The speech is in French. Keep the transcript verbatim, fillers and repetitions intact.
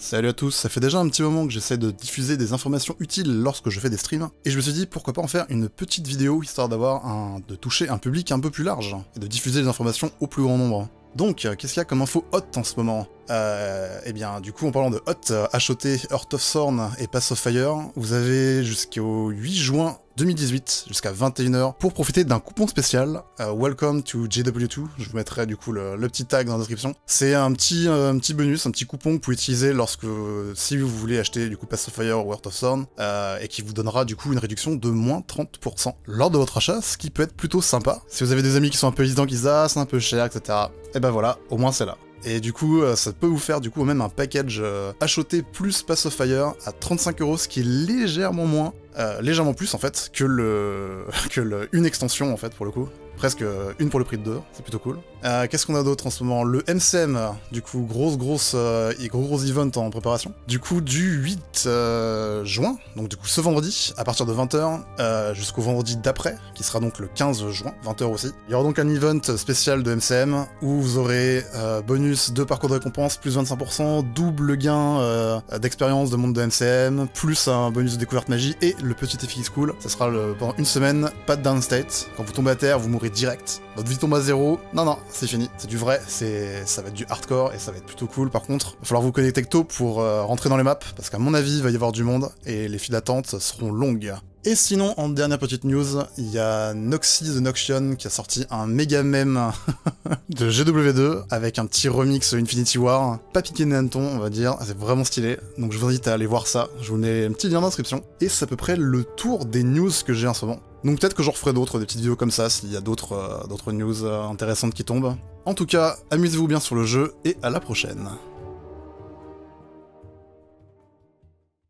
Salut à tous, ça fait déjà un petit moment que j'essaie de diffuser des informations utiles lorsque je fais des streams, et je me suis dit pourquoi pas en faire une petite vidéo histoire d'avoir un... de toucher un public un peu plus large, et de diffuser les informations au plus grand nombre. Donc, qu'est-ce qu'il y a comme info hot en ce moment? Euh, eh bien, du coup, en parlant de hot, H O T, Heart of Thorn et Pass of Fire, vous avez jusqu'au huit juin deux mille dix-huit, jusqu'à vingt et une heures, pour profiter d'un coupon spécial, euh, Welcome to J W deux, je vous mettrai du coup le, le petit tag dans la description. C'est un petit, euh, un petit bonus, un petit coupon que vous pouvez utiliser lorsque, si vous voulez acheter du coup Pass of Fire ou Heart of Thorn, euh, et qui vous donnera du coup une réduction de moins trente pour cent lors de votre achat, ce qui peut être plutôt sympa. Si vous avez des amis qui sont un peu hésitants, qui disent ah c'est un peu cher, et cetera, et ben voilà, au moins c'est là. Et du coup, ça peut vous faire du coup même un package euh, H O T plus Pass of Fire à trente-cinq euros, ce qui est légèrement moins, euh, légèrement plus en fait, que le, que le, une extension en fait pour le coup. Presque une pour le prix de deux, c'est plutôt cool. Euh, Qu'est-ce qu'on a d'autre en ce moment? Le M C M, du coup, grosse, grosse, euh, gros, gros event en préparation. Du coup, du huit euh, juin, donc du coup ce vendredi, à partir de vingt heures, euh, jusqu'au vendredi d'après, qui sera donc le quinze juin, vingt heures aussi. Il y aura donc un event spécial de M C M, où vous aurez euh, bonus de parcours de récompense, plus vingt-cinq pour cent, double gain euh, d'expérience de monde de M C M, plus un bonus de découverte magie, et le petit F X School. Ça sera le, pendant une semaine, pas de downstate. Quand vous tombez à terre, vous mourrez direct. Votre vie tombe à zéro. Non, non, c'est fini. C'est du vrai. C'est, ça va être du hardcore et ça va être plutôt cool. Par contre, il va falloir vous connecter tôt pour euh, rentrer dans les maps, parce qu'à mon avis, il va y avoir du monde et les files d'attente seront longues. Et sinon, en dernière petite news, il y a Noxy the Noxion qui a sorti un méga mème de G W deux avec un petit remix Infinity War. Pas piqué des hannetons, on va dire. C'est vraiment stylé. Donc je vous invite à aller voir ça. Je vous mets un petit lien dans la description. Et c'est à peu près le tour des news que j'ai en ce moment. Donc peut-être que j'en referai d'autres, des petites vidéos comme ça, s'il y a d'autres euh, d'autres news euh, intéressantes qui tombent. En tout cas, amusez-vous bien sur le jeu et à la prochaine.